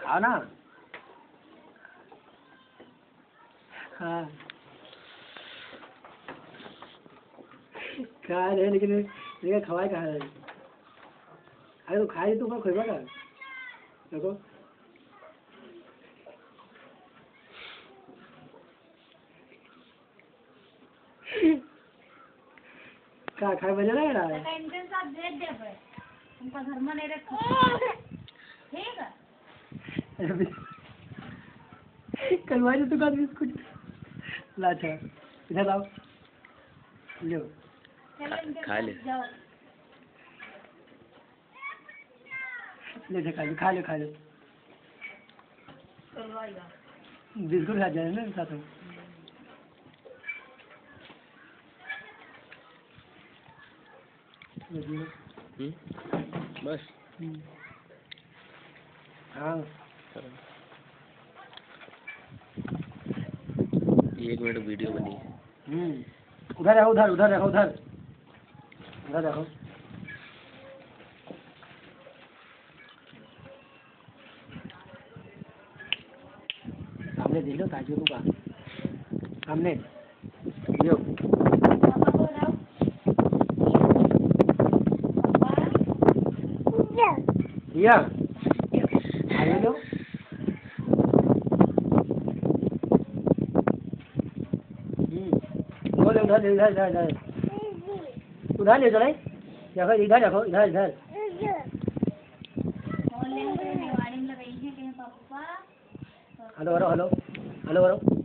आओ ना। हाँ खा रहे लेकिन खवाए कहाँ है। अरे तो खाई तो खोबा का देखो क्या खाए बजे लग रहा है। साथ भेज दे पे उनका घर में नहीं रखा ठीक है। कलवाई तो का बिस्कुट लाचा इधर लाओ लो खा ले ले खा ले बिस्कुट खा जाए ना साथ में। बस हाँ 1 मिनट वीडियो बनी है। उधर रखो उधर रखो सामने दे लो काजू का सामने यो या आगे लो बोले उधर ले चले रखो इधर रखो इधर हेलो